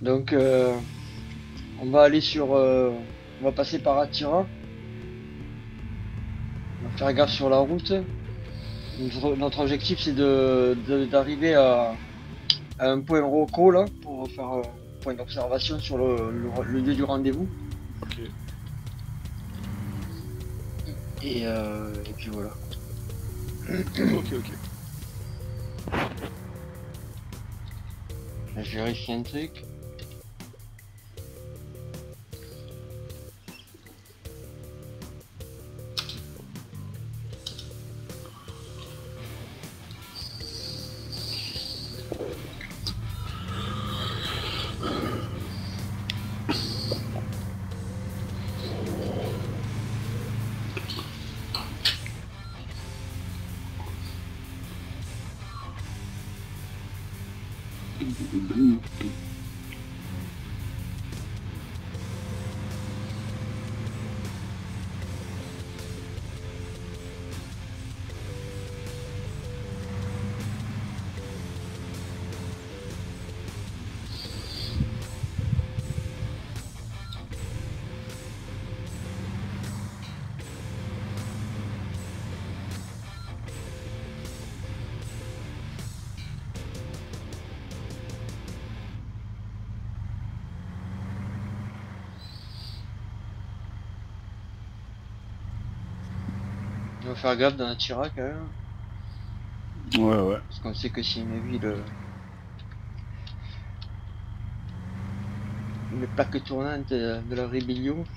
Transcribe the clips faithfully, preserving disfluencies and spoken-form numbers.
Donc, euh, on va aller sur... euh, on va passer par Attira. On va faire gaffe sur la route. Notre, notre objectif, c'est de, de- d'arriver à, à un point Rocco, là, pour faire un point d'observation sur le, le, le lieu du rendez-vous. Ok. Et, euh, et puis voilà. Ok, ok. Je vérifie un truc. On va faire gaffe dans Attira quand même. Ouais, ouais. Parce qu'on sait que c'est une ville... euh, une plaque tournante de, de la rébellion.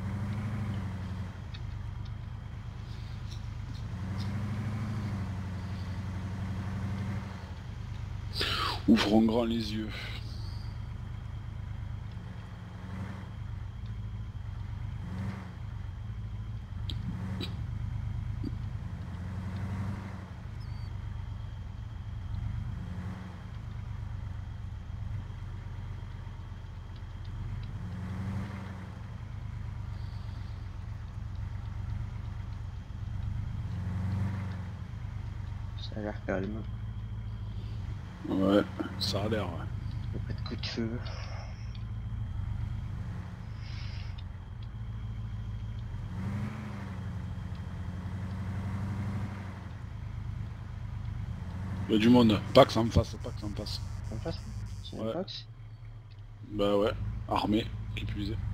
Ouvrons grand les yeux. Ça a l'air calme. Ouais, ça a l'air, ouais. Il n'y a pas de coup de feu. Il y a du monde. Pax en face, Pax en face. En face, c'est un Ouais. Pax. Bah ouais. Armé, qui plus est.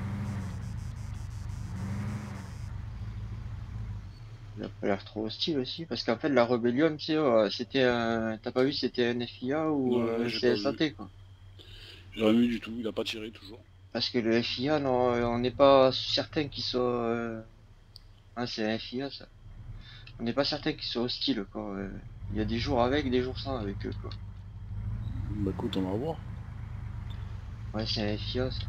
Il a pas l'air trop hostile aussi. Parce qu'en fait, la rébellion, tu sais, euh, c'était un... T'as pas vu si c'était un F I A ou Non, non, un j'ai pas vu. C S A T, quoi. J'ai rien vu du tout, il a pas tiré toujours. Parce que le F I A, non, euh, on n'est pas certain qu'il soit... euh, Ah, c'est un F I A, ça. On n'est pas certain qu'ils soient hostiles, quoi. euh. Il y a des jours avec, des jours sans avec eux, quoi. Bah écoute, on va voir. Ouais, c'est un F I A, ça.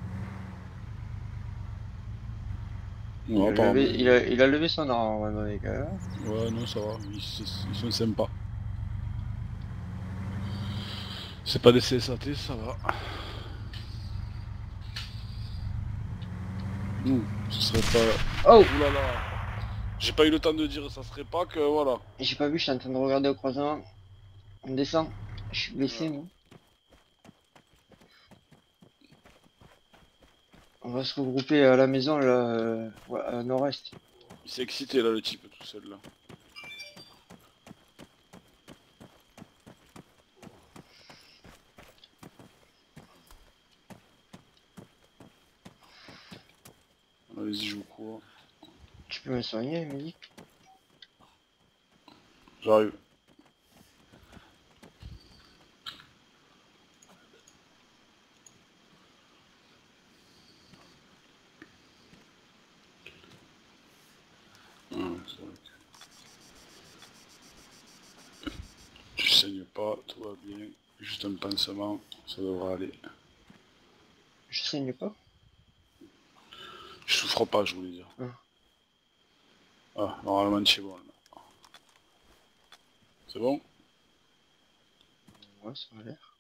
Il Ouais, a levé, apparemment. il a, il a levé son arme, à un moment donné, quand même. Ouais, non, ça va. Ils, ils sont sympas. C'est pas des C S A T, ça va. Ouh, ce serait pas... Oh! Ouh là là. J'ai pas eu le temps de dire, ça serait pas que... Voilà. J'ai pas vu, je suis en train de regarder au croisement. On descend. Je suis blessé, Voilà. moi. On va se regrouper à la maison, là, euh, ouais, à nord-est. Il s'est excité là, le type, tout seul là. Allez-y, je vous cours. Tu peux me soigner, il me dit. J'arrive. Ah, c'est vrai que tu saignes pas, tout va bien. Juste un pansement, ça devrait aller. Je saigne pas. Je souffre pas, je voulais dire. Ah, Ah, normalement c'est bon là. C'est bon? ouais, ça a l'air.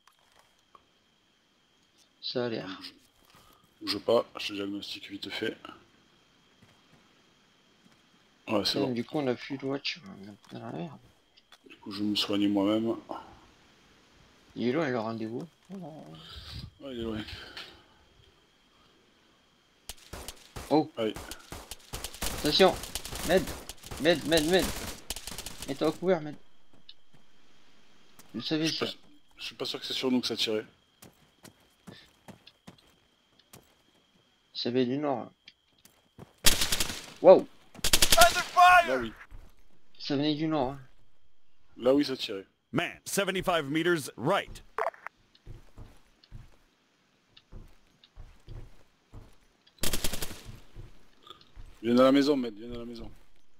Ça a Non, l'air. bouge, bouge pas, je te diagnostique vite fait. Ouais, c'est Putain, bon. du coup, on a plus de watch. On est dans la merde. Du coup, je vais me soigner moi-même. Il est loin, le rendez-vous. Oh. Ouais, il est loin. Oh, Allez. attention. Med, med, med, med. Mets-toi au couvert, med. Je le savais Je suis ça. pas, je suis pas sûr que c'est sur nous que ça tirait. Ça vient du nord. Hein. Waouh, Là oui. ça venait du nord. Hein. Là oui ça tirait. Man, seventy-five meters right. Viens dans la maison, mec, viens dans la maison.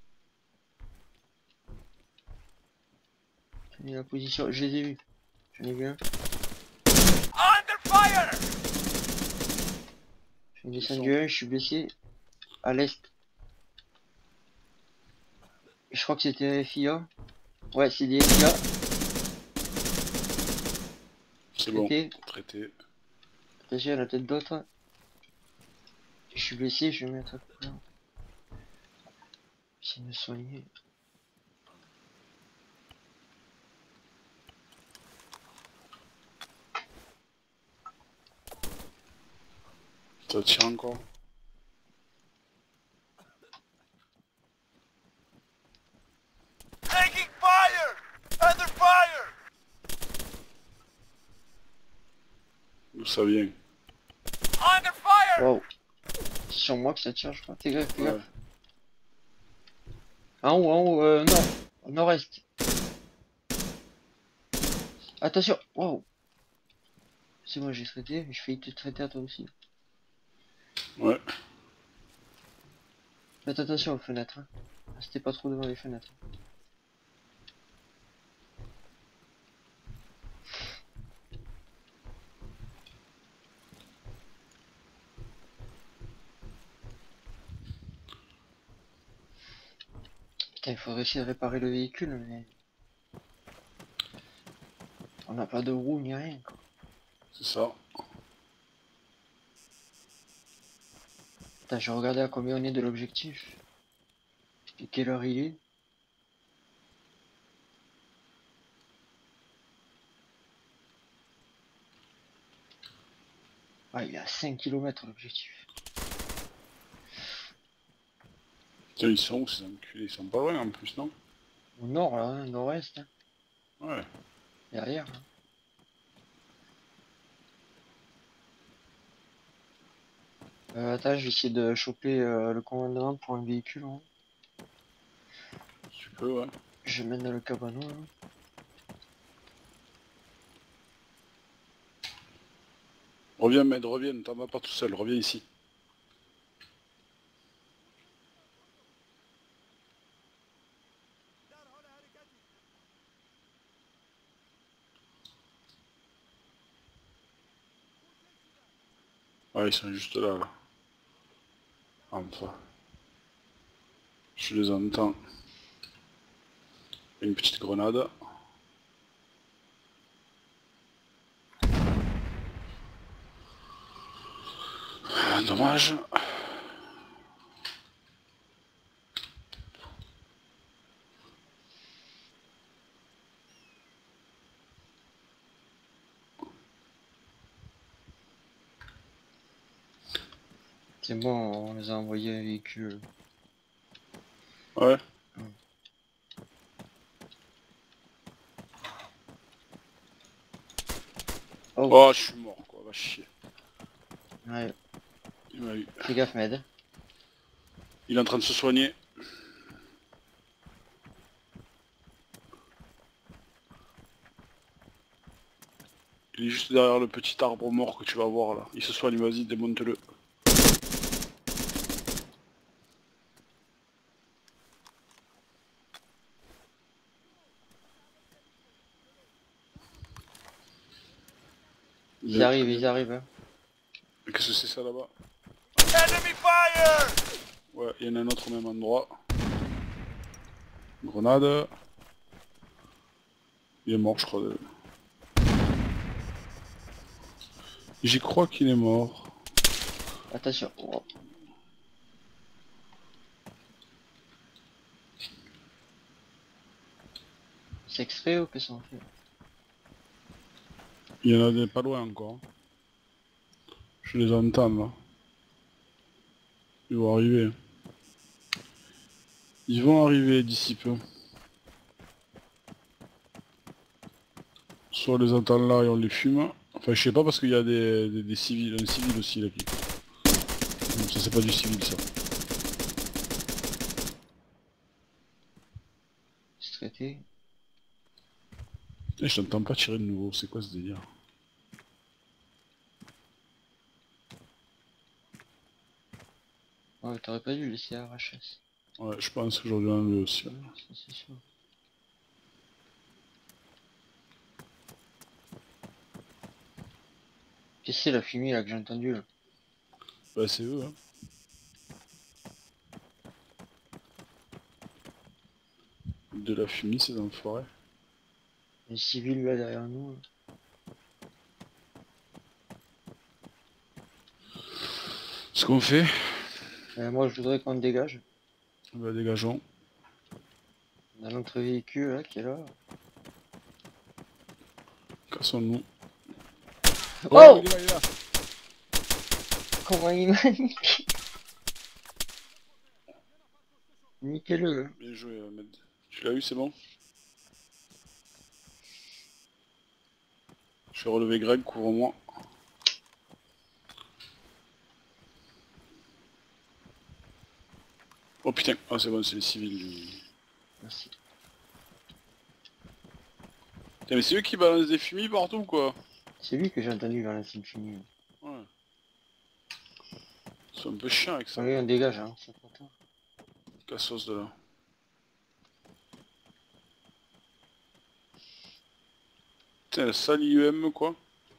J'ai mis la position, je les ai vus. J'en ai vu un. Je suis descendu un, je suis blessé. À l'est. Je crois que c'était F I A. Ouais, c'est des F I A. C'est bon, Traité. traité. Attention, il y en a peut-être d'autres. Je suis blessé, je vais mettre un coup là. J'essaie de me soigner. Ça tire encore. Taking fire! Under fire! D'où ça vient? Under fire! Waouh. C'est sur moi que ça tire, je crois. Fais gaffe, fais Ouais. gaffe. En haut, en haut, euh, nord. Au nord-est. Attention. Waouh. C'est moi, j'ai traité. Je failli te traiter à toi aussi. Ouais. Faites attention aux fenêtres. Hein. Restez pas trop devant les fenêtres. Putain, il faudrait essayer de réparer le véhicule, mais... On n'a pas de roue ni rien, quoi. C'est ça. Putain, je regardais à combien on est de l'objectif. Et quelle heure il est. Ah, il est à cinq kilomètres l'objectif. Tiens, ils sont où ces enculés? Ils sont pas loin en plus, non? Au nord, là, hein, nord-est. Hein. Ouais. Derrière. Hein. Euh, attends, je vais essayer de choper euh, le commandement pour un véhicule. Hein. Tu peux, ouais. Je mène dans le cabanon. Là. Reviens, Med, reviens, t'en vas pas tout seul, reviens ici. Ouais, ils sont juste là, là. Enfin. Je les entends. Une petite grenade. Ah, dommage. C'est bon, on les a envoyés un véhicule. Ouais. Oh, Oh, je suis mort, quoi, va chier. ouais. Il m'a eu. Fais gaffe, Med. Il est en train de se soigner. Il est juste derrière le petit arbre mort que tu vas voir là. Il se soigne, vas-y, démonte-le. Ils arrivent, ils arrivent. Hein. Qu'est-ce que c'est ça là-bas? Enemy fire! Ouais, il y en a un autre au même endroit. Grenade. Il est mort, je crois. de- J'y crois qu'il est mort. Attention. Oh. C'est extrait ou qu'est-ce qu'on fait? Il y en a des pas loin encore. Je les entends là. Ils vont arriver. Ils vont arriver d'ici peu. Soit on les entend là et on les fume. Enfin je sais pas parce qu'il y a des, des, des civils, un civil aussi là qui. Donc, ça c'est pas du civil ça. C'est traité. Et je t'entends pas tirer de nouveau, c'est quoi ce délire? Ouais, t'aurais pas dû laisser R H S. Ouais, je pense que j'aurais dû enlever aussi. Ça, c'est sûr. Qu'est-ce que c'est la fumée là que j'ai entendu là? Bah c'est eux hein. De la fumée c'est dans la forêt. Les civils là derrière nous. Là. Ce qu'on fait, Euh, moi je voudrais qu'on dégage. bah dégageons. On a notre véhicule là qui est là. Cassons-nous. Oh, Il est là, il est là. comment il m'a niqué. Niquez-le. Hein. Bien joué Ahmed. Tu l'as eu, c'est bon? Je vais relever Greg, couvre-moi. Oh putain, ah c'est bon, c'est les civils lui. Merci. Putain mais c'est eux qui balancent des fumis partout quoi. C'est lui que j'ai entendu dans la scène finie. Ouais. Ils sont un peu chiants avec ça. Allez, on dégage, hein, c'est pas tard. Cassos de là. Putain, la salle I E M quoi.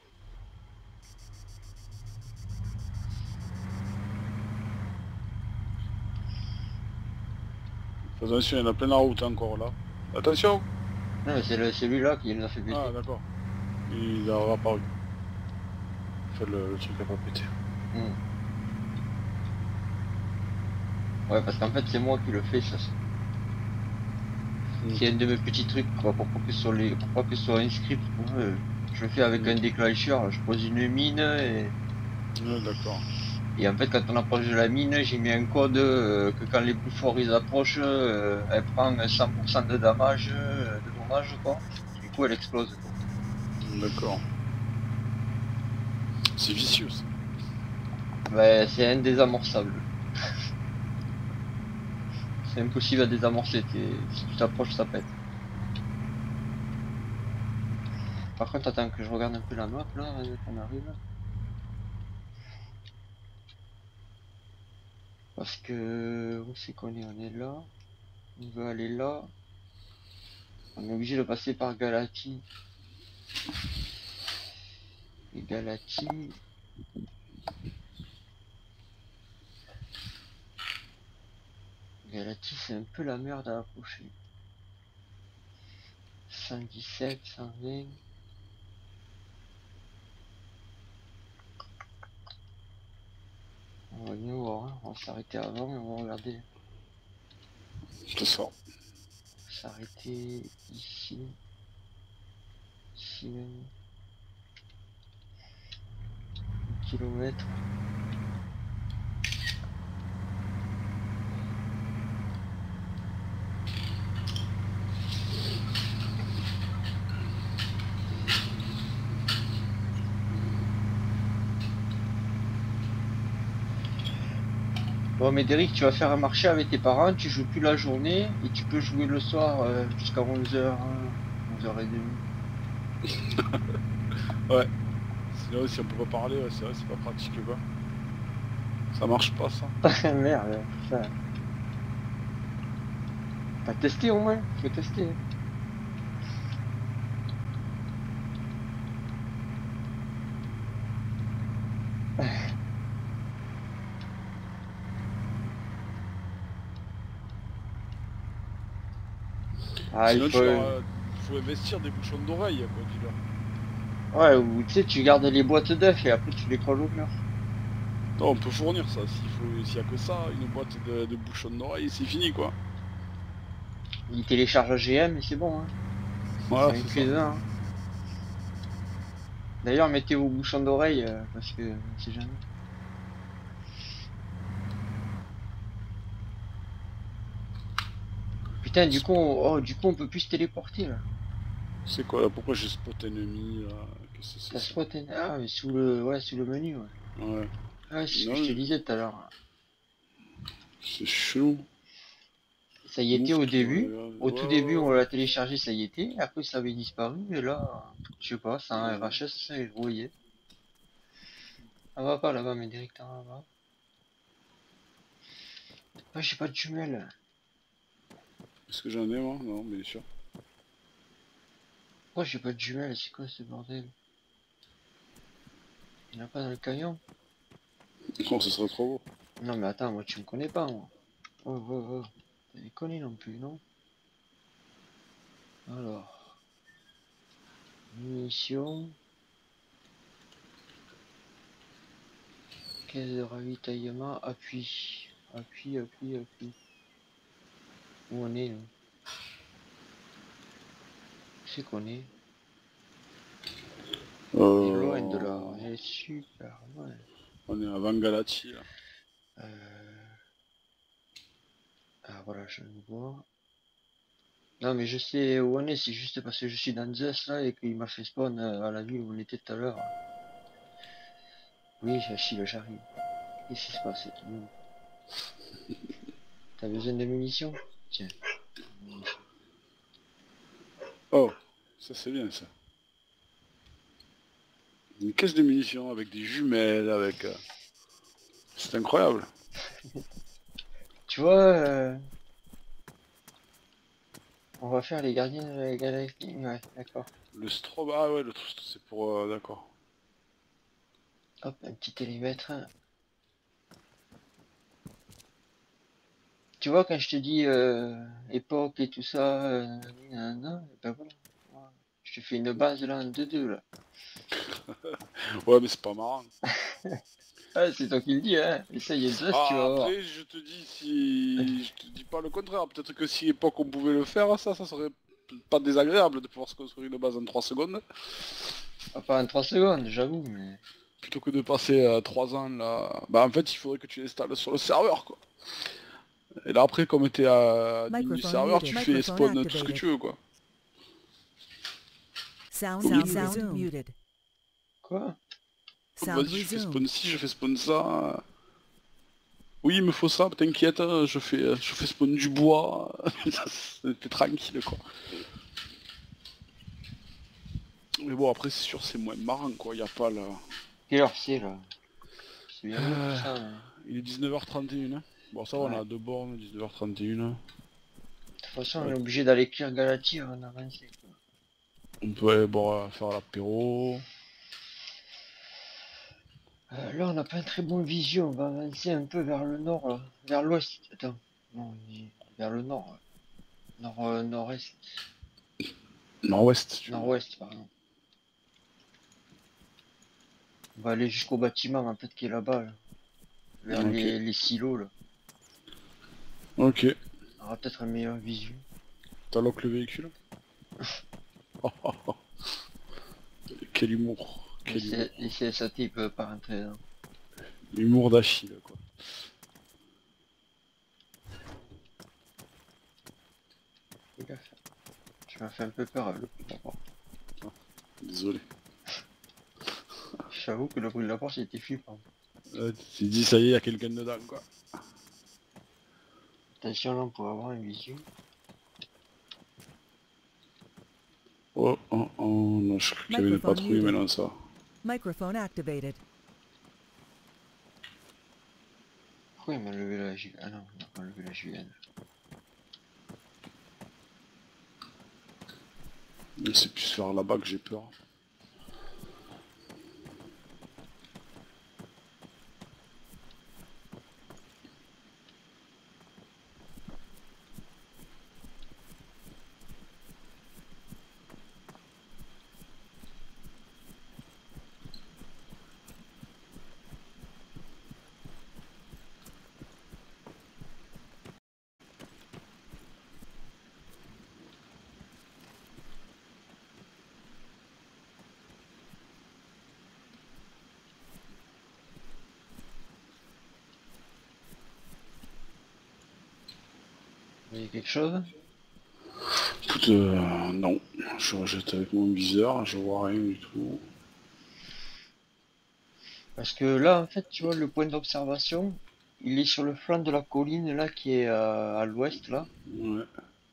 Fais attention, il y en a plein la route encore là. Attention. Non mais c'est le- celui-là qui nous a fait péter. Ah d'accord. Il a apparu. Enfin le, le truc a pas pété. Hmm. Ouais parce qu'en fait c'est moi qui le fais ça. C'est un de mes petits trucs quoi, pour pas que sur les. pour pas que ce soit un script. Ouais, je le fais avec un déclencheur, je pose une mine et. Ouais d'accord. Et en fait quand on approche de la mine j'ai mis un code euh, que quand les bouffons ils approchent euh, elle prend cent pour cent de damage, euh, de dommages quoi. Du coup elle explose quoi. D'accord. C'est vicieux ça. Ouais, c'est indésamorçable. C'est impossible à désamorcer, si tu t'approches ça pète. Par contre attends que je regarde un peu la map là, qu'on arrive. Parce que où c'est qu'on est? On est là. On veut aller là. On est obligé de passer par Galati. Et Galati. Galati c'est un peu la merde à approcher. cent dix-sept, cent vingt. On va bien voir, hein. On va s'arrêter avant et on va regarder. C'est ça. S'arrêter ici. Ici même. Un kilomètre. Bon mais Derek, tu vas faire un marché avec tes parents, tu joues plus la journée et tu peux jouer le soir euh, jusqu'à onze heures, onze heures trente. Ouais. Sinon si on peut pas parler, ouais, c'est vrai, c'est pas pratique quoi. Ça marche pas ça. Merde, ça. T'as testé au moins? Faut tester. Ah, Sinon il tu faut... leur, euh, faut investir des bouchons d'oreille quoi, dis-leur. Ouais, ou tu sais, tu gardes les boîtes d'œufs et après tu les colles au mur. Non, on peut fournir ça, s'il faut, s'il y a que ça, une boîte de, de bouchons d'oreille, c'est fini quoi. Il télécharge G M et c'est bon. Hein. Voilà, C'est un c'est ça. cuisin. Hein. D'ailleurs, mettez vos bouchons d'oreille euh, parce que c'est jamais. Putain, du coup, on... oh, du coup, on peut plus se téléporter là. C'est quoi là? Pourquoi j'ai spot ennemi là? Qu'est-ce que c'est Ça ça? spot, hein. Ah, mais sous le, ouais, sous le menu, ouais. Ouais. Ah, c'est ce que Non, je te mais disais tout à l'heure. c'est chelou. Ça y était Move au to début. ouais, Au tout ouais, début, on ouais. l'a téléchargé, ça y était. Après, ça avait disparu. Et là, je sais pas, c'est un Ouais. R H S, ça est rouillé. Ça va pas là-bas, mais direct en bas. Ah, j'ai pas de jumelles. Est-ce que j'en ai moi? Non, bien sûr. Pourquoi j'ai pas de jumelles? C'est quoi ce bordel? Il n'y en a pas dans le camion? Non, ce serait trop beau. Non, mais attends, moi, tu me connais pas, moi. Oh, oh, oh. T'as déconné non plus, non? Alors, munitions. Caisse de ravitaillement, appui. Appui, appui, appui. Où on est, nous? C'est qu'on est? On est loin de là, Euh... on est super loin. On est avant Galati là. Euh... Ah voilà, je le vois. Non mais je sais où on est, c'est juste parce que je suis dans Zeus là et qu'il m'a fait spawn euh, à la ville où on était tout à l'heure. Oui, Achille, j'arrive. Qu'est-ce qui se passe? Mmh. T'as besoin de munitions? Tiens. Munitions. Oh, ça c'est bien ça. Une caisse de munitions avec des jumelles, avec... euh, c'est incroyable. Tu vois, euh, on va faire les gardiens de la galaxie. Ouais, d'accord. Le strobe, ah ouais, le truc c'est pour... euh, d'accord. Hop, un petit télémètre. Tu vois, quand je te dis euh, époque et tout ça, euh, nanana, et ben voilà. Voilà. Je te fais une base là en deux deux là. Ouais, mais c'est pas marrant. Ah, c'est toi qui le dis, hein. Essaye ça, tu Ah, vas voir. après, je te dis si... Je te dis pas le contraire. Peut-être que si époque on pouvait le faire, ça, ça serait pas désagréable de pouvoir se construire une base en trois secondes. Ah, pas en trois secondes, j'avoue, mais. Plutôt que de passer euh, trois ans là... Bah en fait, il faudrait que tu l'installes sur le serveur, quoi. Et là après, comme t'es à admin du Microphone serveur, muted. tu fais Microphone spawn tout ce que activated. tu veux, quoi. Sound, Oui, sound, mais- sound muted. Quoi? Sound Vas-y, je fais resumed. spawn ci, je fais spawn ça. Oui, il me faut ça, t'inquiète, je fais, je fais spawn du bois. T'es tranquille, quoi. Mais bon, après, c'est sûr, c'est moins marrant, quoi. Y a pas le... Quelle heure c'est là? C'est bien beau Euh, tout ça, mais. Il est dix-neuf heures trente et une. Hein. Bon, ça, va, on Ouais. a deux bornes, dix-neuf heures trente et une. De toute façon, on Ouais. est obligé d'aller cuire Galati avant d'avancer. Quoi. On peut aller boire, faire l'apéro. Euh, là, on n'a pas un très bon vision. On va avancer un peu vers le nord, là. Vers l'ouest. Attends. Non, on dit vers le nord. Nord, euh, nord-est. Nord-ouest, si tu veux. Nord-ouest, pardon. On va aller jusqu'au bâtiment, en fait, qui est là-bas, là. Vers Ok. les, les silos, là. Ok. On aura peut-être un meilleur visu. T'as lock le véhicule. Oh, oh, oh. Quel humour. Les, Quel humour. C- les C S A T, ils peuvent pas rentrer dedans. L'humour d'Achille, quoi. Fais gaffe. Tu m'as fait un peu peur avec le bruit de la porte. Désolé. J'avoue que le bruit de la porte, c'était flippant. Euh, tu t'es dit, ça y est, y a quelqu'un dedans, quoi. Attention, là, on pourrait avoir un visu. Oh, oh, oh, non, je crois qu'il y avait des Microphone patrouilles, muted. mais non, ça. Microphone activated. Pourquoi il m'a levé la J... Ah non, il m'a pas levé la J N. C'est plus vers là-bas que j'ai peur. Vous voyez quelque chose? Écoute, euh, non. Je rejette avec mon viseur, je vois rien du tout. Parce que là, en fait, tu vois, le point d'observation, il est sur le flanc de la colline, là, qui est euh, à l'ouest, là. Ouais.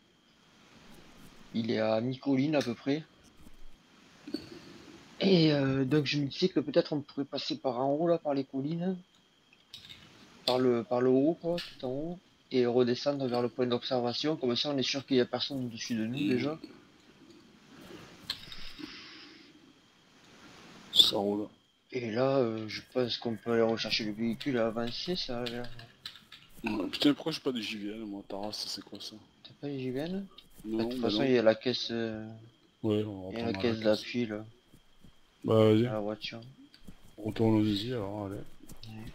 Il est à mi-colline, à peu près. Et euh, donc, je me disais que peut-être on pourrait passer par en haut, là, par les collines. Par le, par le haut, quoi, tout en haut. Et redescendre vers le point d'observation. Comme ça, on est sûr qu'il n'y a personne au-dessus de nous, déjà. Ça roule. Et là, euh, je pense qu'on peut aller rechercher le véhicule à avancer, ça a l'air. Ouais, putain, pourquoi j'ai pas de J V N, moi, Taras, c'est quoi ça? T'as pas les J V N? Non, De toute bah façon, non. il y a la caisse, euh, Ouais, on va il y a la prendre caisse la caisse. d'appui, là, Bah à vas-y, la voiture. retournons-y alors, allez. Ouais.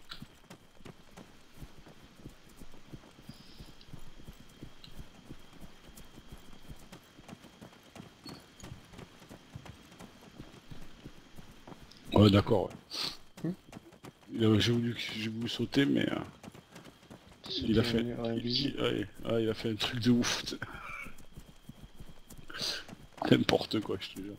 Ouais, d'accord, ouais. Hmm. Il a- J'ai voulu, j'ai voulu sauter, mais euh, il a C'était fait, un mur il, invisible. il- ouais, ouais, il a fait un truc de ouf. tu sais. N'importe quoi, je te jure.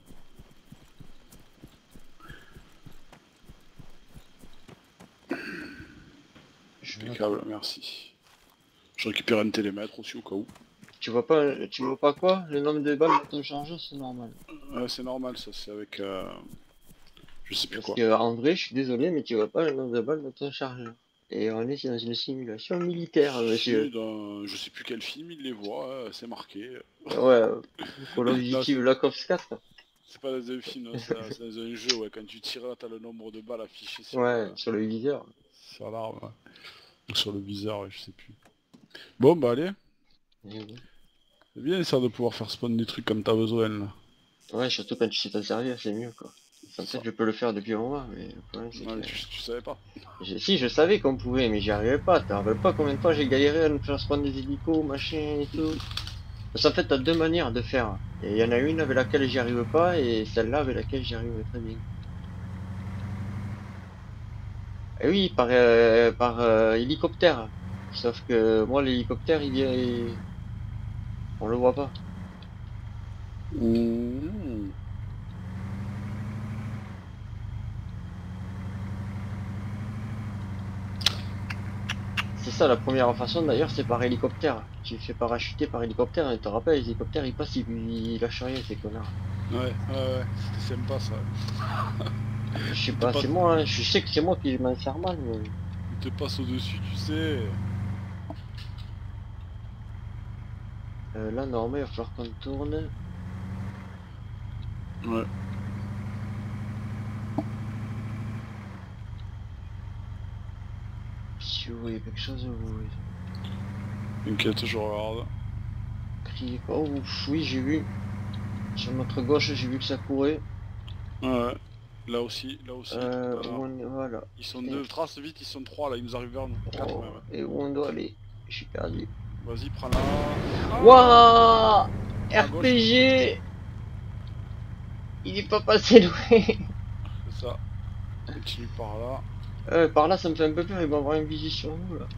Je note. Impeccable, merci. Je récupère un télémètre aussi au cas où. Tu vois pas, tu vois pas quoi? Le nombre de balles de ton chargeur, c'est normal. Ouais, c'est normal, ça, c'est avec... Euh, je sais plus Parce quoi. que, en vrai, je suis désolé, mais tu vois pas le nombre de balles de ton chargeur. Et on est dans une simulation militaire, Si, monsieur. dans, je sais plus quel film, il les voit, hein, c'est marqué. Ouais, euh, Call of Non, Duty c'est Black Ops quatre. c'est pas dans un film, hein, c'est c'est dans un jeu, ouais. Quand tu tires là, t'as le nombre de balles affiché sur, Ouais, euh, sur le viseur. sur l'arme, ouais. Ou sur le viseur, ouais, je sais plus. Bon, bah allez. Et oui. C'est bien ça de pouvoir faire spawn des trucs comme t'as besoin, là. Ouais, surtout quand tu sais t'en servir, c'est mieux, quoi. En Ça. fait, je peux le faire depuis un mois, mais le problème, c'est Ouais, que... tu, tu savais pas. Je- Si, je savais qu'on pouvait, mais j'y arrivais pas. Tu te rappelles pas combien de fois j'ai galéré à nous faire spawn des hélicos, machin et tout. Parce qu'en fait, t'as deux manières de faire. Et il y en a une avec laquelle j'y arrive pas, et celle-là avec laquelle j'y arrive très bien. Et oui, par, euh, par euh, hélicoptère. Sauf que moi, l'hélicoptère, il est... On le voit pas. Mmh. C'est ça la première façon d'ailleurs, c'est par hélicoptère. Tu fais parachuter par hélicoptère, et tu te rappelles, les hélicoptères ils passent, ils, ils lâchent rien, ces connards. Ouais, ouais, ouais, c'était sympa ça. Je sais Il te pas, passe- c'est moi, hein. Je sais que c'est moi qui m'en sers mal, mais... Il te passe au-dessus, tu sais. Euh, là, normalement, il va falloir qu'on tourne. Ouais. Si vous voyez quelque chose, vous T'inquiète, je regarde. criez quoi. Oh, ouf, oui, j'ai vu. Sur notre gauche, j'ai vu que ça courait. Ouais. Là aussi, là aussi. Euh, Voilà. où on est- voilà. Ils sont Et- deux, trace vite, ils sont trois là, ils nous arrivent vers nous. Quatre Oh, même. et où on doit aller? Je suis perdu. Vas-y, prends-la. Ah, Wouah, à R gauche. P G. Il est pas passé loin. C'est ça. Continue par là. Euh, par là, ça me fait un peu peur, ils vont avoir une visu sur nous, là.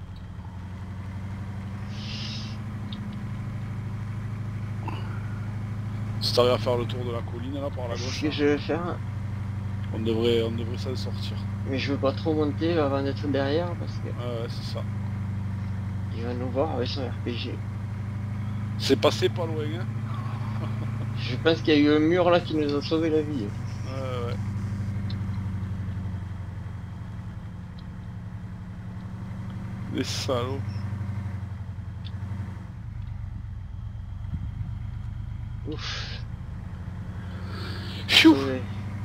Si t'arrives à faire le tour de la colline là par la C'est gauche, ce que là, je vais faire. on devrait, on devrait s'en sortir. Mais je veux pas trop monter avant d'être derrière, parce que Ouais, ouais, c'est ça. il va nous voir avec son R P G. C'est passé pas loin, hein. Je pense qu'il y a eu un mur là qui nous a sauvé la vie. Ouais, ouais. Les salauds. Ouf. Pfiou. Ouais.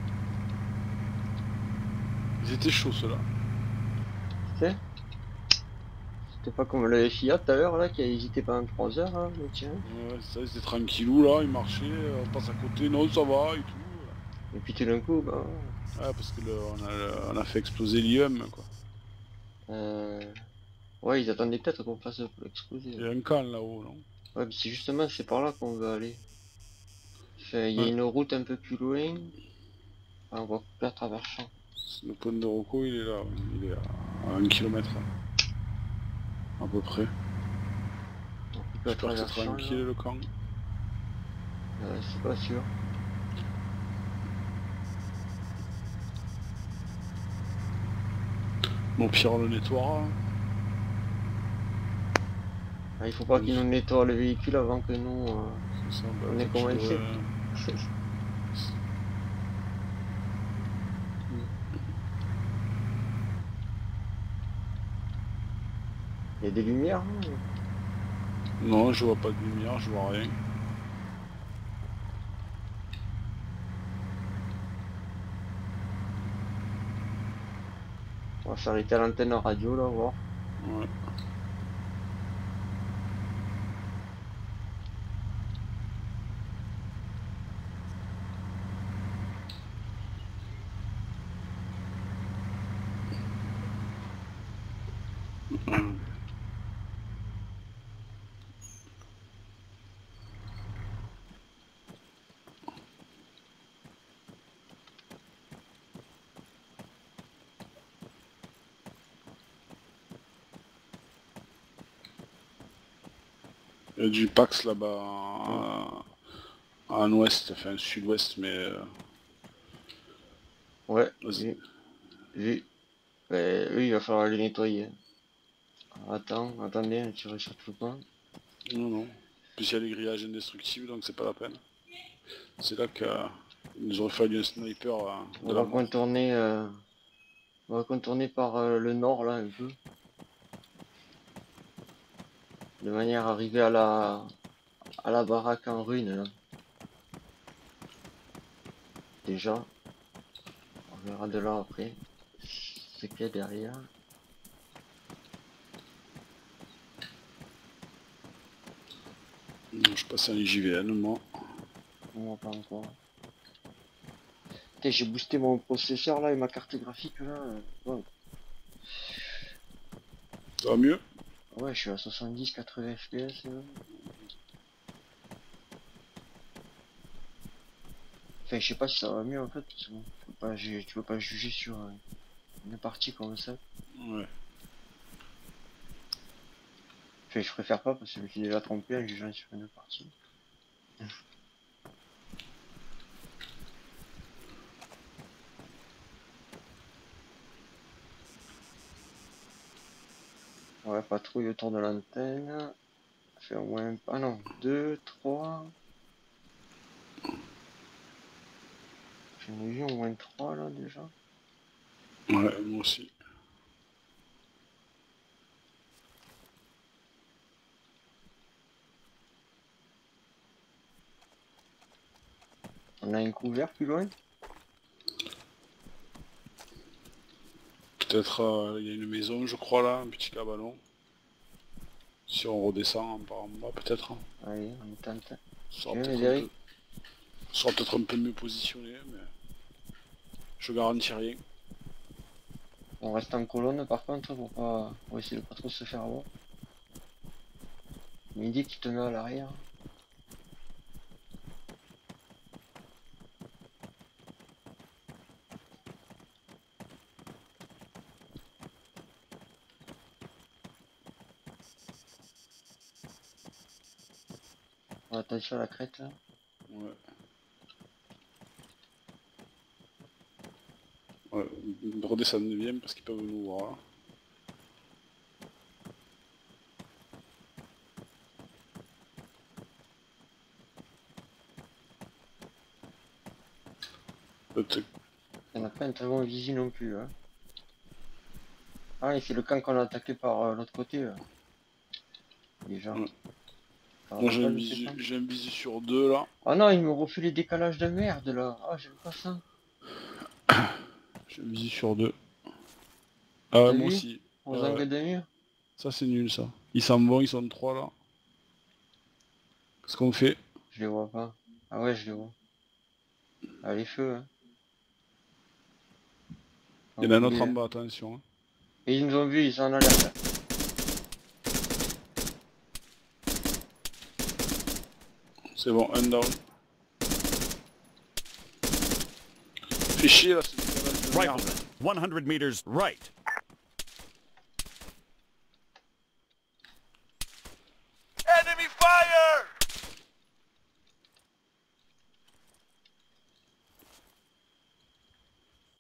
Ils étaient chauds ceux-là. Tu sais, c'était pas comme le Fiat tout à l'heure là qui a hésité pendant trois heures là, mais tiens. Ouais, ça, ils étaient tranquillou là, ils marchaient, on passe à côté, non ça va et tout. Et puis tout d'un coup, bah... Ouais, parce que le, on, a, on a fait exploser l'I M quoi. Euh... Ouais, ils attendaient peut-être qu'on fasse exploser. Il y a un camp là-haut, non? Ouais, mais c'est justement, c'est par là qu'on veut aller. Enfin, il y a Ouais. une route un peu plus loin. Enfin, on va couper à travers champs. Le pont de Rocco il est là, il est à un kilomètre. À peu près. On va couper à J'espère que c'est travers champs. tranquille là. le camp. Euh, c'est pas sûr. Bon, pire, on le nettoiera. Ah, il faut pas qu'ils nous nettoient le véhicule avant que nous euh, C'est ça, bah, on ait peut-être qu'il commencé. devrait- Il y a des lumières, hein. Non, je vois pas de lumière, je vois rien. On va s'arrêter à l'antenne radio là, voir. Ouais. Il y a du Pax là-bas en, en ouest, enfin sud-ouest, mais... euh, Ouais, Vas-y. vu. Vu. Ben, eux, il va falloir les nettoyer. Attends, attendez, ne tirez surtout pas. Non, non. En plus, il y a les grillages indestructibles, donc c'est pas la peine. C'est là qu'il nous aurait fallu un sniper euh, On de la va mort. contourner, euh, on va contourner par euh, le nord là un peu, de manière à arriver à la, à la baraque en ruine là. Déjà, on verra de là après ce qu'il y a derrière. Non, je passe en I J V N, moi. On va pas encore. Putain, j'ai boosté mon processeur là et ma carte graphique là. euh, Ouais, Ça va mieux? ouais, je suis à soixante-dix quatre-vingts F P S là. Enfin, je sais pas si ça va mieux en fait. Parce que bon, tu peux pas, ju- tu peux pas juger sur euh, une partie comme ça. Ouais. Enfin, je préfère pas parce que je me suis déjà trompé en jugeant sur une partie. Ouais, patrouille autour de l'antenne. Fait au moins, ah non, deux, trois. J'en ai vu au moins trois là déjà. Ouais, moi aussi. On a un couvert plus loin. Peut-être euh, il y a une maison, je crois, là, un petit cabanon. Si on redescend par en bas, peut-être. Allez, on tente. Ça Tu sera veux, peut-être un Médéric? peu... ça sera peut-être un peu mieux positionné, mais... Je garantis rien. On reste en colonne par contre pour pas, pour essayer de pas trop se faire avoir. Midi qui te met à l'arrière. Attention à la crête là. Ouais. Ouais, redescendez bien parce qu'ils peuvent nous voir. Le truc. On n'a pas un très bon visu non plus. Hein. Ah, et c'est le camp qu'on a attaqué par euh, l'autre côté. Là. Déjà. Ouais. Ça Moi j'ai pas un, de visu... ces camps. j'ai un visu sur deux là. Ah non, il me refait les décalages de merde là. Ah, j'aime pas ça. J'ai un visu sur deux. Ah T'as moi vu aussi. Aux Ah, ouais. angles de mur. Ça c'est nul ça. Ils s'en vont, ils sont trois là. Qu'est-ce qu'on fait? Je les vois pas. Ah ouais, je les vois. Ah, les feux. Hein. Il y en a un Enculé, autre en hein. bas, attention. Hein. Et ils nous ont vus, ils sont en alerte. C'est bon, un down. Fais chier là, c'est du décalage de merde. Rifleman, one hundred meters right. Enemy fire!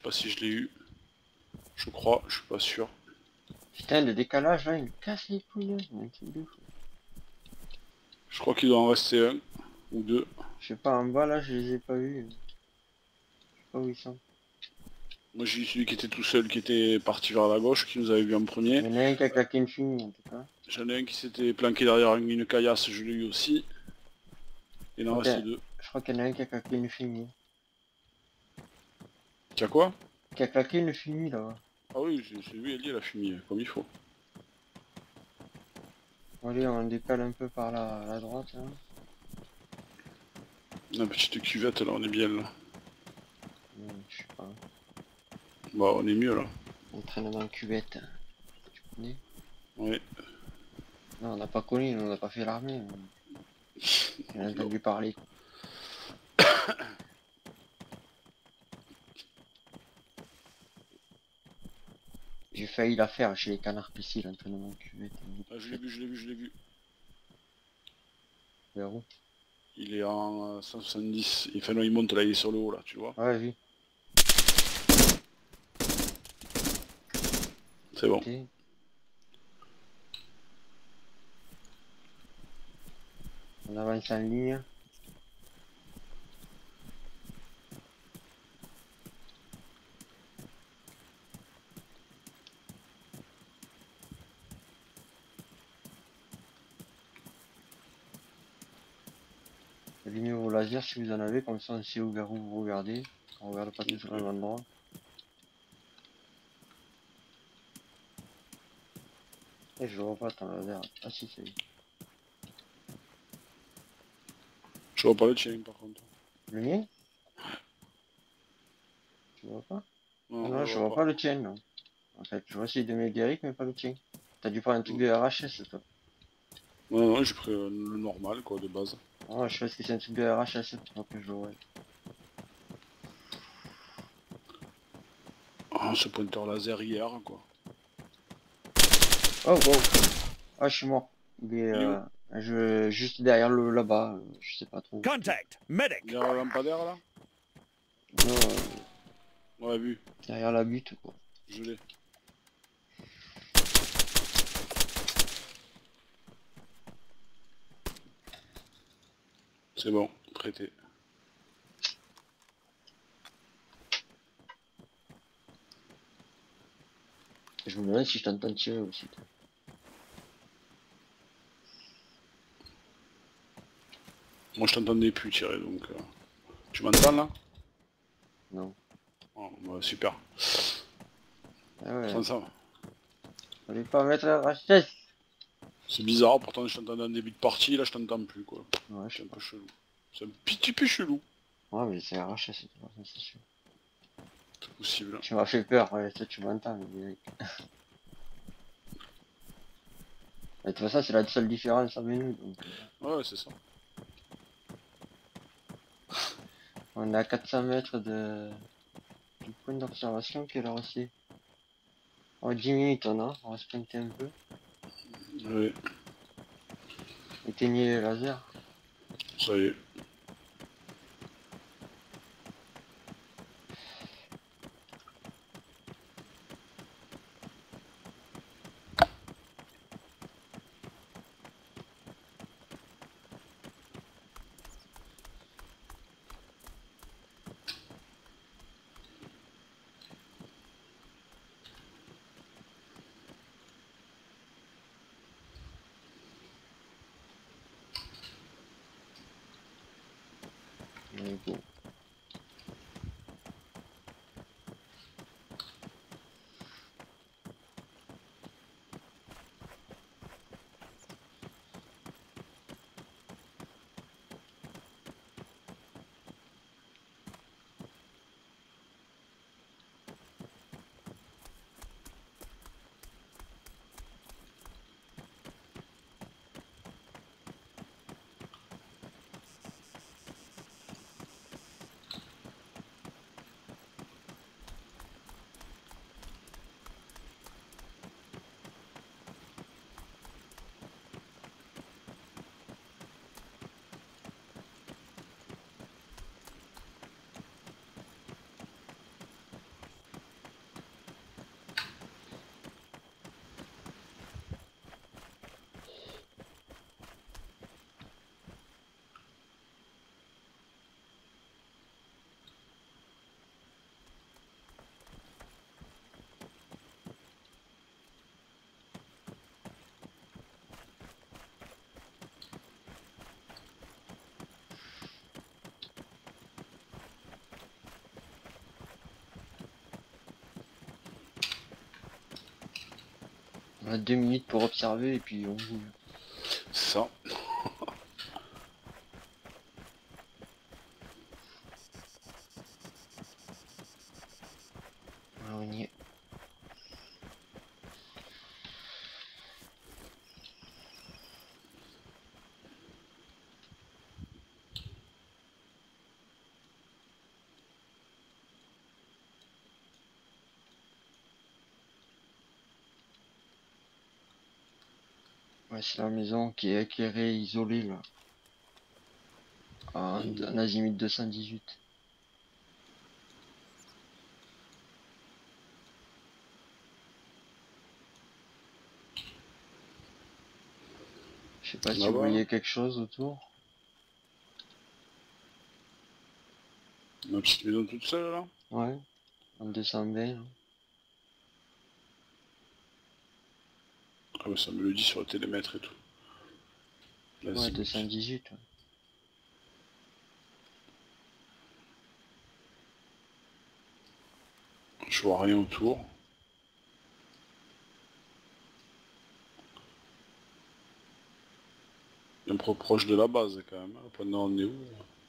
Pas si je l'ai eu. Je crois, je suis pas sûr. Putain, le décalage là, il me casse les couilles. Là. Un truc de fou. Je crois qu'il doit en rester un ou deux. Je sais pas, en bas là, je les ai pas vus. Je sais pas où ils sont. Moi j'ai eu celui qui était tout seul, qui était parti vers la gauche, qui nous avait vu en premier. Il y en a un qui a claqué une fumée en tout cas. J'en ai un qui s'était planqué derrière une caillasse, je l'ai eu aussi. Il en Ok. reste deux. Je crois qu'il y en a un qui a claqué une fumée. Tiens quoi? Qui a claqué une fumée là-bas. Ah oui, c'est lui, elle y est la fumée, comme il faut. Allez, on décale un peu par la, la droite là. La petite cuvette là, on est bien là. Euh, Je sais pas. Bah on est mieux là. Entraînement cuvette. Tu connais? Ouais. Non, on n'a pas connu, on n'a pas fait l'armée. On a entendu parler. Quoi. J'ai failli la faire chez les canards P C, l'entraînement cuvette. Ah, je l'ai vu, je l'ai vu, je l'ai vu. Vers où? Il est en euh, cent soixante-dix. Il fait non, il monte là, il est sur le haut là, tu vois. Ouais, oui. C'est bon. Ok. On avance en ligne. Allumez vos lasers si vous en avez, comme ça on sait où vers où vous regardez. On regarde pas tous au même endroit. Et je vois pas ton laser. Ah si, c'est lui. Je vois pas le tien par contre. Le mien? Tu vois pas? Non, Ah non, je vois pas le tien, non. En fait, je vois celui de Médéric, mais pas le tien. T'as dû prendre un truc de R H S, toi. Non, non, j'ai pris euh, le normal quoi, de base. Ah, je pense que c'est un truc de R H S, donc je le vois. Ah, ce pointeur laser hier quoi. Oh, wow. Ah, je suis mort. Il est, Il est où? euh, je, juste derrière le, là-bas, euh, je sais pas trop. Contact! Medic! Derrière la lampadaire là? Non, euh, Ouais, vu, derrière la butte, quoi. je l'ai. C'est bon, traité. Je me demande si je t'entends tirer aussi. Toi. Moi je t'entendais plus tirer donc... Euh... Tu m'entends là? Non. Oh, bah, super. Ah ouais. Sans ça. Fallait pas mettre R H S. C'est bizarre, pourtant je t'entendais en début de partie, là je t'entends plus quoi. Ouais, je C'est sais un pas. peu chelou. C'est un petit peu chelou. Ouais, mais c'est R H S, c'est sûr. C'est possible. Tu m'as fait peur, ouais, toi tu m'entends. Mais... De toute façon, c'est la seule différence avec nous. Donc... Ouais, c'est ça. On est à quatre cents mètres de... du point d'observation. Quelle heure c'est? Oh, dix minutes on a, on va se pointer un peu. Ouais, Éteignez les lasers. ça y est. Et go. On a deux minutes pour observer et puis on bouge. C'est ça. Voilà, on y est. Ouais, c'est la maison qui est éclairée, isolée là. En, en azimut deux cent dix-huit. Je sais pas si vous Là-bas. voyez quelque chose autour. Ma petite maison toute seule là. Ouais. En deux cent vingt. là. Ah bah ça me le dit sur le télémètre et tout. Ouais, Vas-y. deux cent dix-huit. Ouais. Je vois rien autour. Bien pro proche de la base quand même. Pendant on est où?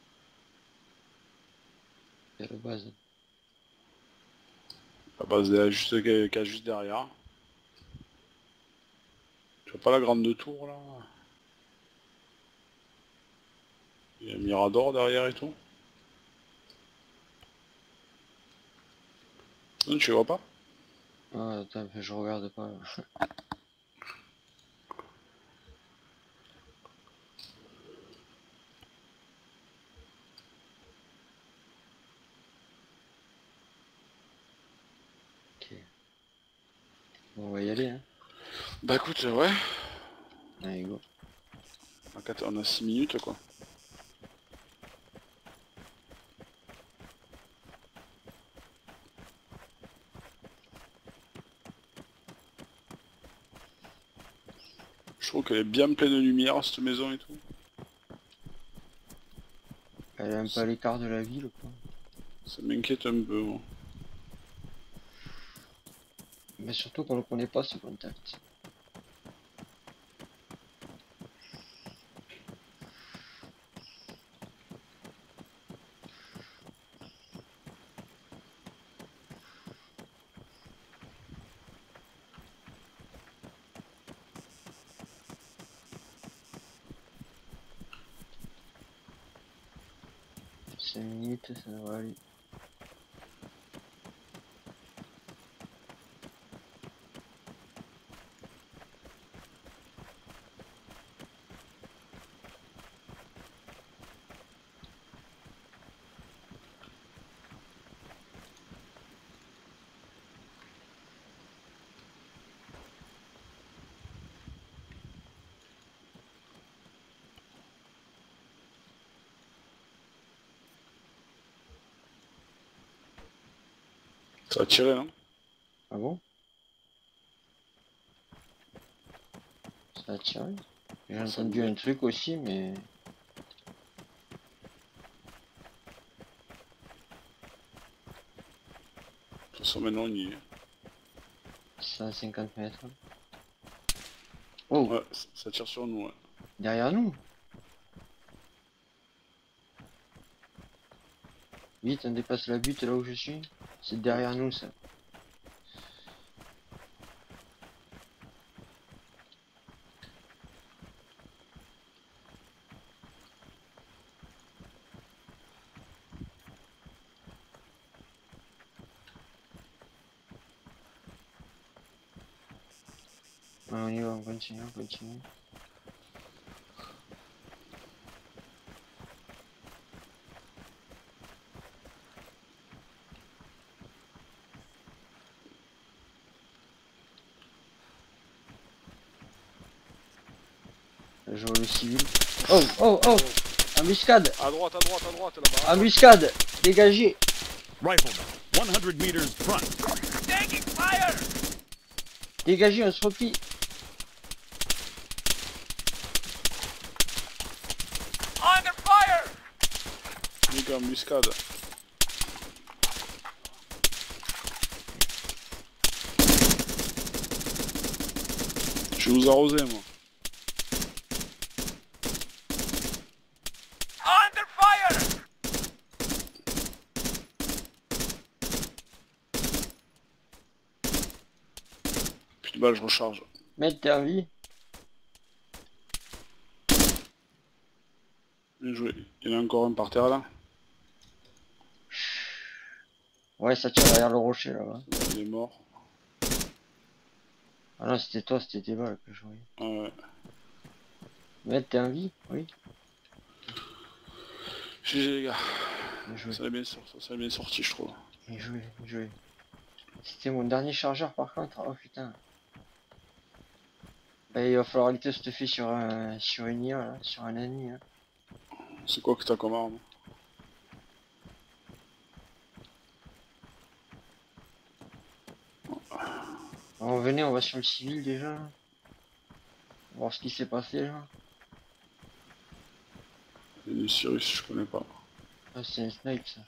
C'est la base. La base est juste, qui est juste derrière. Tu vois pas la grande tour là? Il y a un mirador derrière et tout. Non, tu vois pas? Ah, attends, je regarde pas. Là. Ok. Bon, on va y aller, hein. Bah écoute, ouais. Allez, go. On a six minutes quoi. Je trouve qu'elle est bien pleine de lumière cette maison et tout. Elle est un peu à l'écart de la ville, quoi. Ça m'inquiète un peu. Moi. Mais surtout qu'on ne connaît pas ce contact. cinq minutes, ça va aller. Ça va tirer non? Ah bon? Ça a tiré? J'ai Ça entendu me- un truc aussi, mais... De toute façon maintenant on y est. cent cinquante mètres. Oh, Ouais, ça, ça tire sur nous. Ouais. derrière nous. Vite, on dépasse la butte là où je suis. C'est derrière nous ça. Ouais, on y va, on continue, on continue. Là, je vois le civil. Oh, oh, oh! Embuscade! À droite, à droite, à droite là-bas. Embuscade! Dégagez! Rifleman, one hundred meters front. Taking fire! Dégagez, on se replie! Under fire! Méga embuscade. Je vais vous arroser moi. Under fire! Puis de balle, je recharge. Mec, t'es en vie? Bien joué. Il y en a encore un par terre là. Ouais, ça tire derrière le rocher là-bas. Il est mort. Ah non, c'était toi, c'était tes balles que je voyais. Ah ouais. Mec, t'es en vie? Oui. G G les gars. Bien joué, Ça a bien sorti, ça a bien sorti je trouve. bien joué, bien joué. C'était mon dernier chargeur par contre. Oh putain. Bah, il va falloir aller te stuffer sur un sur une I A là, sur un ennemi. Hein. C'est quoi que t'as comme arme? Bon, venez, on va sur le civil déjà. Voir ce qui s'est passé là. Il y a du Cyrus, je connais pas. Ah, c'est un snipe ça.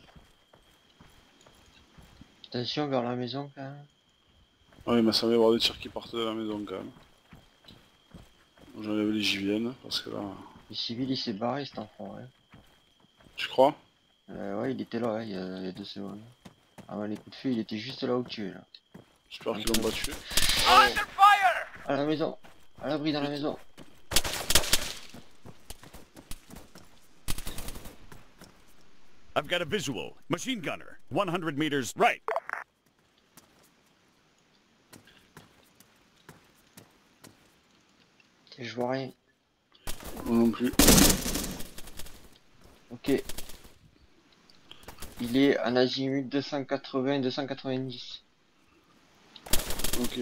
Attention vers la maison quand même. Ouais, il m'a semblé voir des tirs qui partaient de la maison quand même. J'enlève les J V N parce que là... Le civil il s'est barré cet enfant. Ouais, Tu crois? euh, ouais il était là ouais, il, y a, il y a deux secondes. Ah ouais, les coups de feu il était juste là où tu es là. J'espère qu'ils l'ont pas tué. Under fire! À la maison. À l'abri dans la maison. I've got a visual. Machine gunner. one hundred meters right. Et je vois rien. Moi non plus. Ok. Il est en azimut deux cent quatre-vingts deux cent quatre-vingt-dix. Ok.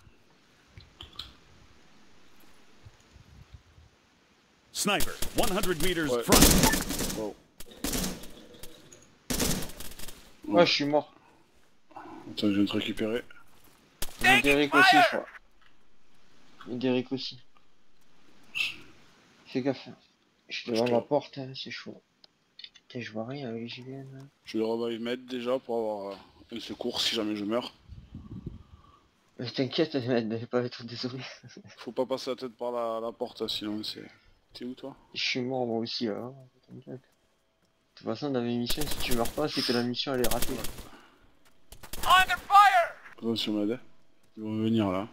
Sniper. one hundred meters Ouais. front. Wow. Ouais, je suis mort. Attends, je viens de te récupérer. Il y a Derek aussi, je crois. Il y a Derek aussi. Fais gaffe. Je suis devant Je la te- porte, hein, c'est chaud. Putain, je vois rien avec les J V N. Là. Je vais revive mettre déjà pour avoir euh, un secours si jamais je meurs. Mais t'inquiète, mec, ne pas être désolé. Faut pas passer la tête par la, la porte sinon c'est... T'es où toi? Je suis mort moi aussi là. T'inquiète. De toute façon, dans mes missions, si tu meurs pas, c'est que la mission elle est ratée. Under fire! Attention m'aider. Ils vont venir là.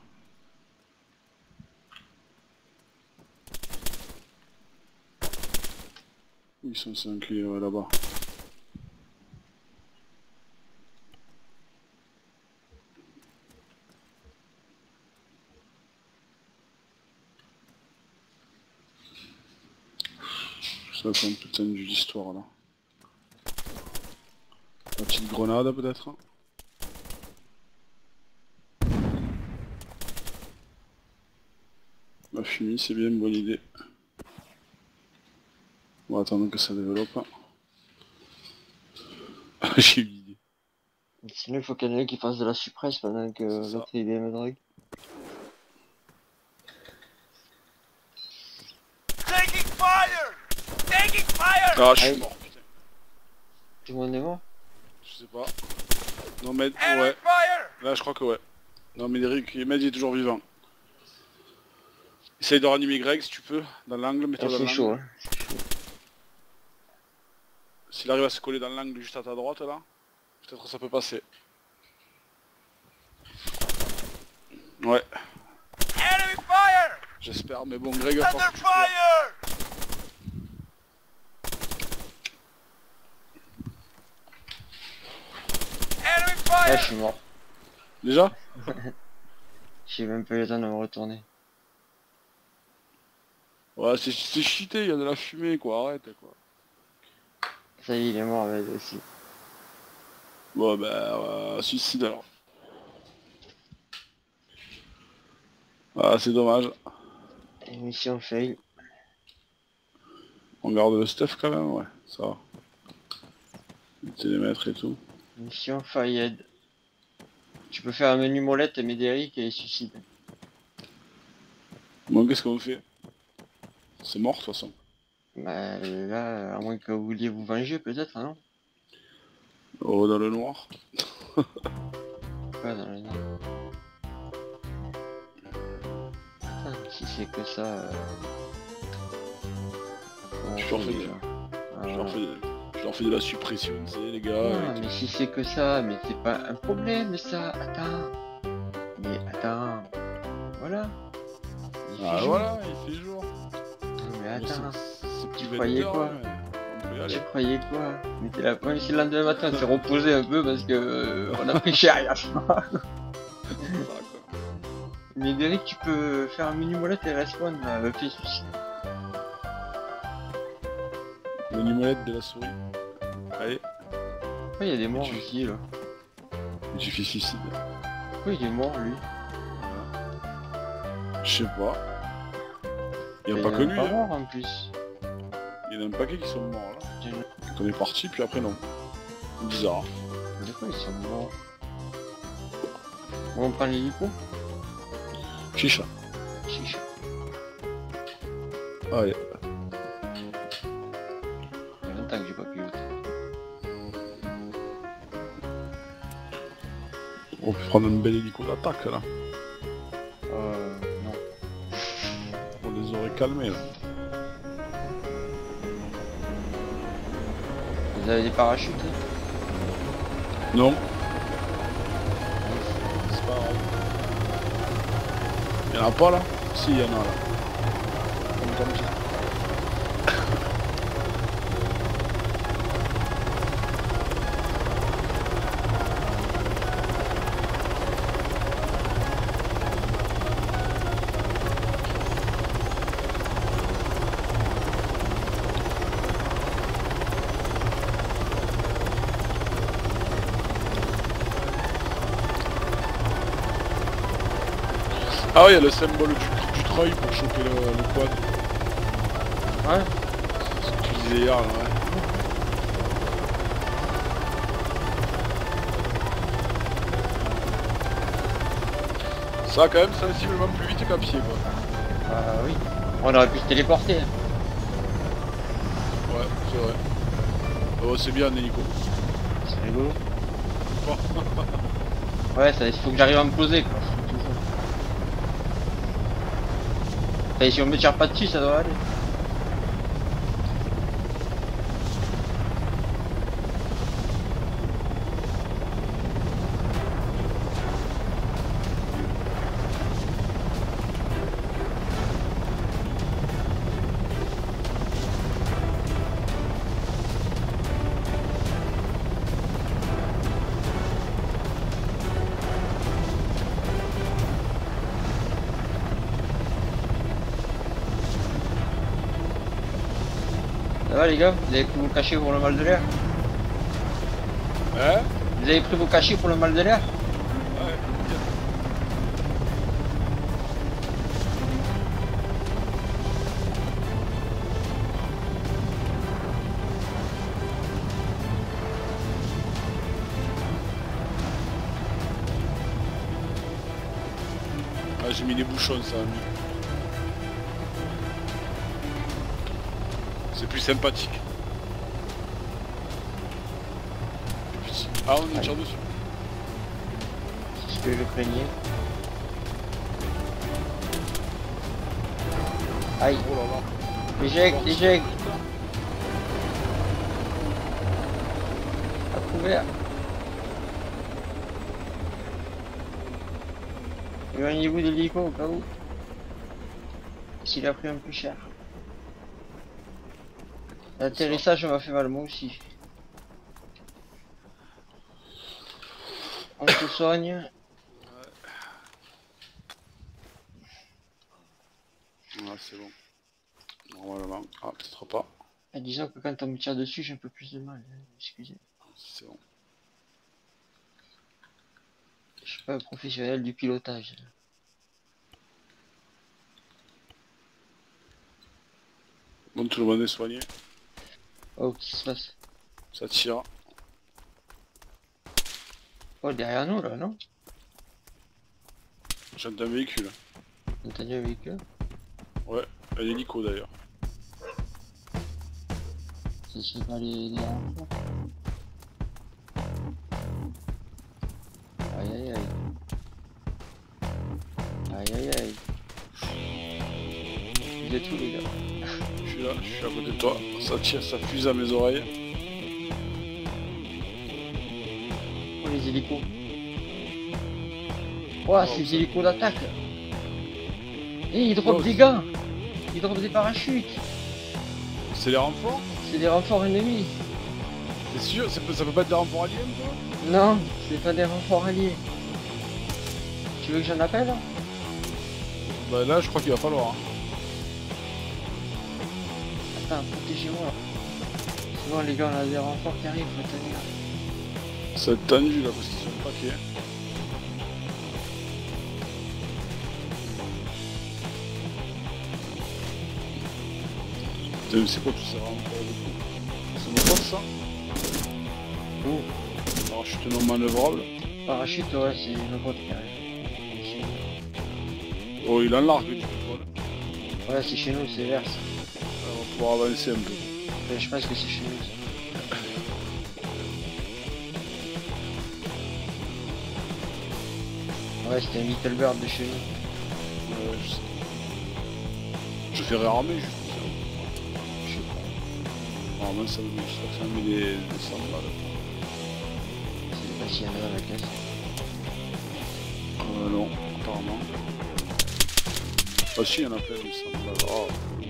Où ils sont ces enculés ouais, là-bas? Ça fait un putain de l'histoire là. La petite grenade peut-être? La fumée c'est bien une bonne idée. On va attendre que ça développe. J'ai une idée. Sinon, il faut qu'il y en ait un qui fasse de la suppresse pendant que C'est ça. l'autre il est drague. Taking fire! Taking fire! Ah je suis Aïe. mort putain. Tout le monde est mort? Je sais pas. Non mais Enemy ouais. fire! Là je crois que ouais. Non mais Eric, Med il est toujours vivant. Essaye de ranimer Greg si tu peux, dans l'angle, mets-toi Ah, dans c'est chaud, l'angle. hein. S'il arrive à se coller dans l'angle juste à ta droite là, peut-être que ça peut passer. Ouais, Enemy fire! j'espère, mais bon Greg va falloir Under que tu cours. fire! Enemy Ah, fire! je suis mort. Déjà? J'ai même pas eu le temps de me retourner. Ouais, c'est c'est cheaté, il y a de la fumée quoi, arrête quoi. Ça y est, il est mort avec aussi. Bon bah, euh, suicide alors. Ah, c'est dommage. Mission fail. On garde le stuff quand même, ouais, ça va. Le télémètre et tout. Mission failed. Tu peux faire un menu molette, Médéric et suicide. Bon, qu'est-ce qu'on fait? C'est mort de toute façon. Bah là, à moins que vous vouliez vous venger peut-être, non? Oh, dans le noir. Pas dans le nord. Putain, si c'est que ça... Euh... Je leur fais des... Ah, Je leur fais, je leur fais de la suppression, tu sais, les gars. ah, mais si c'est que ça, mais c'est pas un problème ça. Attends. Mais attends. Voilà. Il Ah fait jour. voilà, il fait jour. Mais Bon, attends. c'est- c'est petit Tu croyais vingt heures, quoi mais on peut y aller. Tu croyais quoi? Mais t'es là, même si le lendemain matin on s'est reposé un peu parce que euh, on a pris cher hier soir. Ça, quoi. Mais Derek, tu peux faire un mini molette et respawn avec les soucis. Le numéro de la souris. Allez, Pourquoi il y a des morts tu- ici là? j'ai fait suicide. Pourquoi il est mort lui? Je sais pas. Il y Il a pas est que lui, pas hein. mort en plus. Il y en a un paquet qui sont morts là. Tiens, On est parti, puis après non. Bizarre. mais pourquoi ils sont morts? On prend l'hélico? Chicha. Chicha. Allez. Il y a longtemps que j'ai pas piloté. On peut prendre une belle hélico d'attaque là. Euh... non. On les aurait calmés là. Vous avez des parachutes hein? Non. C'est pas grave. Il y en a pas là? Si, il y en a là. Comme comme ça. Ah ouais, il y a le symbole du, du treuil pour choper le, le quad. Ouais. C'est ce que tu disais hier là, ouais. Ça va quand même sensiblement plus vite qu'à pied quoi. Bah oui. On aurait pu se téléporter. hein. Ouais, c'est vrai. Oh, c'est bien un hélico. C'est rigolo. Ouais, ça, il faut que j'arrive à me poser quoi. Et si on me tire pas dessus, ça doit aller. Ça va les gars? Vous avez pris vos cachets pour le mal de l'air? Hein? Vous avez pris vos cachets pour le mal de l'air? Ouais, bien. Ah, j'ai mis des bouchons, ça a mis. C'est plus sympathique. Ah, on est tire dessus. C'est ce que je craignais. Aïe, Oh là là. éjecte, éjecte, à couvert. Éloignez-vous de l'hélico au cas où. S'il a pris un peu cher. L'atterrissage m'a fait mal moi aussi. On se soigne. Ah, c'est bon. Normalement. Ah, peut-être pas. Et disons que quand on me tire dessus, j'ai un peu plus de mal. hein. Excusez. C'est bon. Je suis pas un professionnel du pilotage. Bon, tout le monde est soigné. Oh, qu'est-ce qui se passe? Ça tire. Oh, derrière nous là, non? J'entends un véhicule. T'as entendu un véhicule? Ouais, un hélico d'ailleurs. Ce serait pas les, les renforts. Aïe aïe aïe. Aïe aïe aïe. je suis à côté de toi. Ça tire, ça fuse à mes oreilles. Oh, les hélicos. Oh, c'est des hélicos d'attaque. Et ils dropent Oh, des c'est- gars. Ils dropent des parachutes. C'est les renforts? C'est des renforts ennemis. T'es sûr? Ça peut, ça peut pas être des renforts aliens, toi? Non, c'est pas des renforts alliés. Tu veux que j'en appelle? Bah là, je crois qu'il va falloir. Hein. Attends, protégez-moi. Sinon les gars, on a des renforts qui arrivent, faut tenir. Ça va être tendu là parce qu'ils sont paquets. Putain, mais c'est quoi tout ça renforts de coup? C'est nos potes ça? Oh, Alors je suis non manœuvrable. parachute, ouais, c'est une pote qui arrive. Oh, il en largue du coup. Ouais, c'est chez nous, c'est vert ça. On va pouvoir avancer un peu. Ouais, je pense que c'est chez nous ça. Ouais, c'était un Little Bird de chez nous. Ouais, je sais. Je fais réarmer juste pour ça. Je sais pas. Normalement ça me met, ça me met des, des cent balles. Je sais pas s'il y en a dans la caisse. Euh non, apparemment. Ah si, il y en a plein, mais ça me balles. Oh.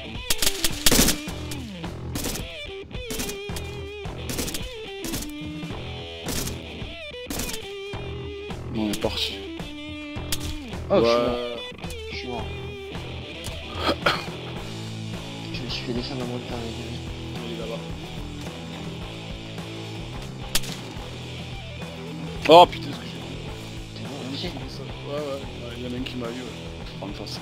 On est parti. Oh, Ouais. je suis mort. Je suis mort. Je me suis fait descendre en montagne, les gars. Il est là-bas. Oh putain, ce que j'ai vu. T'es mort, aussi? Ouais, ouais, il y en a un qui m'a eu, ouais. En face.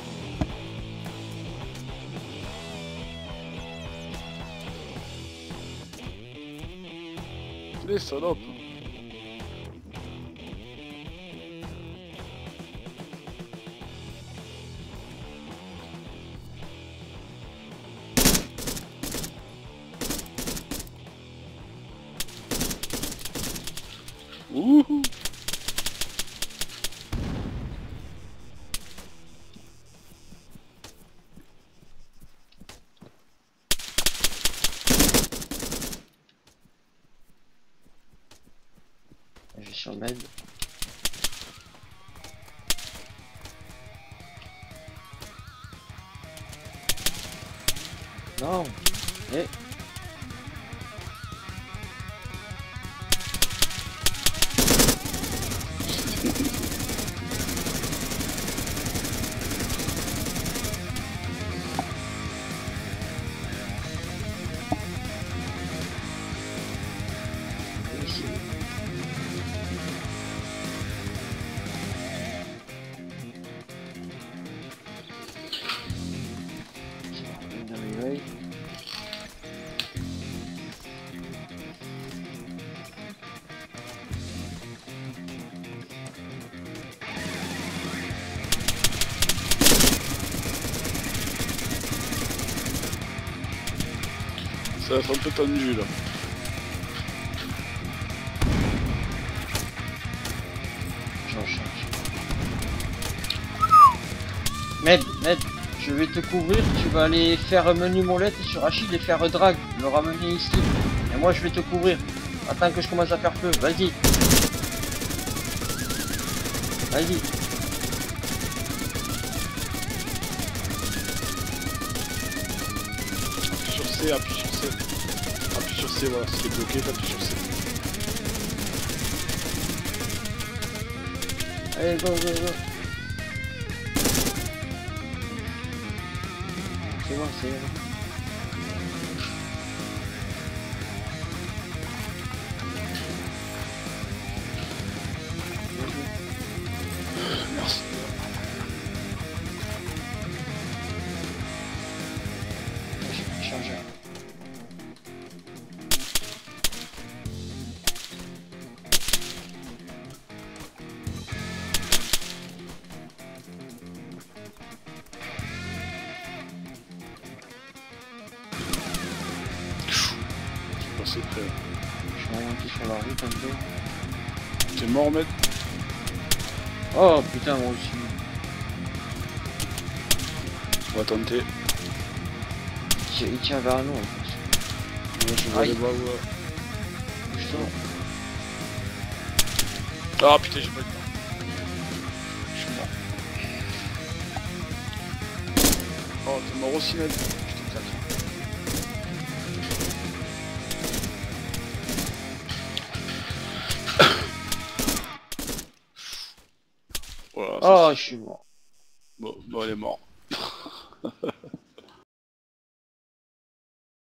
Les salopes. Ouhou. Je vais sur med. Non. Eh. Ici. C'est bon, dans les oreilles. Ça va être un peu tendu là. J'en change. Med, Med, je vais te couvrir, tu vas aller faire un menu molette sur Achille et faire drag, le ramener ici. Et moi je vais te couvrir. Attends que je commence à faire feu, vas-y. Vas-y. Appuie sur C, appuie sur C. Appuie sur C, voilà, si t'es bloqué, t'appuies sur C. Allez, go, go, go. C'est bon, c'est bon. Merci. J'ai changé. C'est prêt. Je suis orienté sur la route un peu. T'es mort, mec? Oh putain, moi aussi. On va tenter. tient, il tient vers nous en plus. Moi, je vois Aïe. les balles, ouais. Putain. Ah putain, j'ai pas eu de temps. Je suis mort. Oh, t'es mort aussi, mec. Putain, tac. Voilà, ça, Ah, c'est- je suis mort. bon, bon, elle est morte.